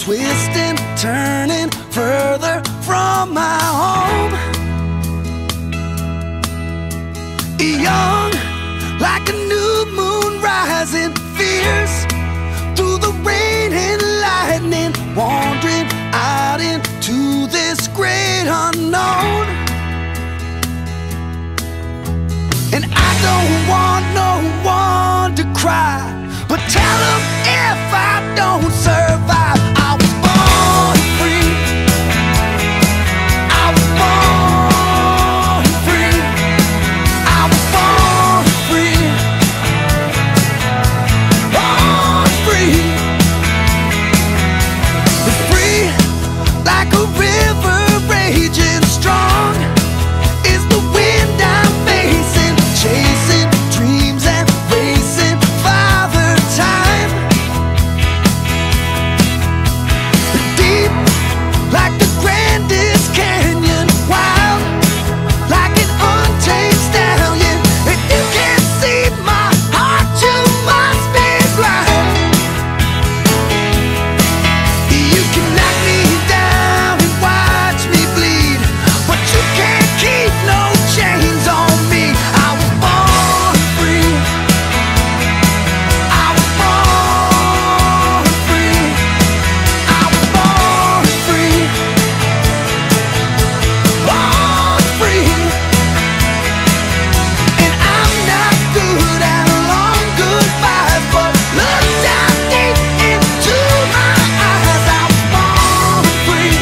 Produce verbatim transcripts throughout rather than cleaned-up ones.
twisting, turning further from my home. Young, like a new moon rising, fierce through the rain and lightning, wandering out into this great unknown. And I don't want no one to cry, but tell them if I don't survive, I was born free. I was born free. I was born free. Born free. Free like a river raging strong is the wind I'm facing, chasing dreams and racing Father Time. Deep like the grandest canyon, wild like an untamed stallion. If you can't see my heart, you must be blind. You can knock me down and watch me bleed, but you can't keep no chains on me. I was born free. I was born free. I was born free. Born free. And I'm not good at long goodbyes, but look down deep into my eyes. I was born free.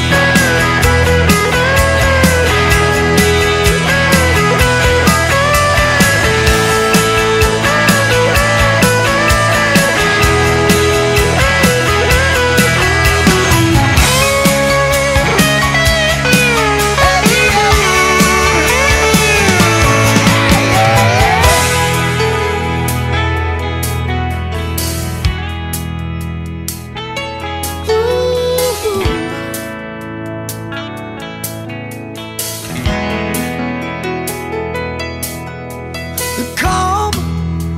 Calm,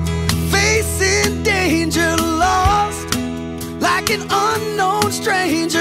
facing danger, lost like an unknown stranger.